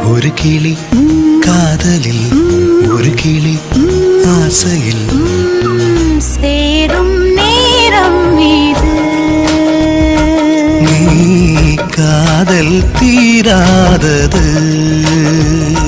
ஒரு கிளி காதலில் ஒரு கிளி ஆசையில் சேரும் நேரம் இது நீ காதல் தீராதது